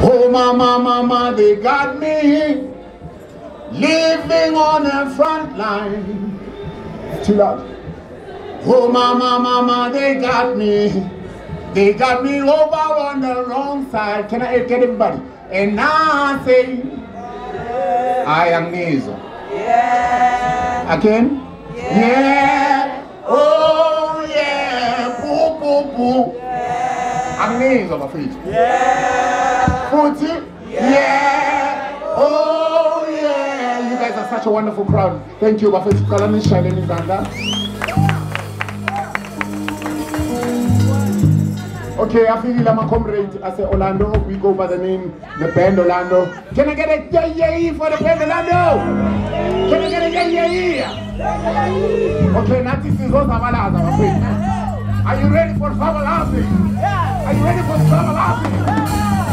Oh, mama, mama, they got me living on the front line. Too loud. Oh, mama, mama, they got me. They got me over on the wrong side. Can I get everybody? And now I say, yeah. I am Nizo. Yeah. Again? Yeah. Yeah. Oh, yeah. Poo, poo, poo. Yeah. I'm Nizo, my feet. Yeah. Footy? Yeah. Oh, yeah. You guys are such a wonderful crowd. Thank you, Buffett. Kalani Shalini Zanda. Okay, I feel like my comrade. I say Orlando. We go by the name, the band Orlando. Can I get a yay for the band Orlando? Can I get a yay? Okay, now this is what I'm Are you ready for Fabalazi? Are you ready for Fabalazi?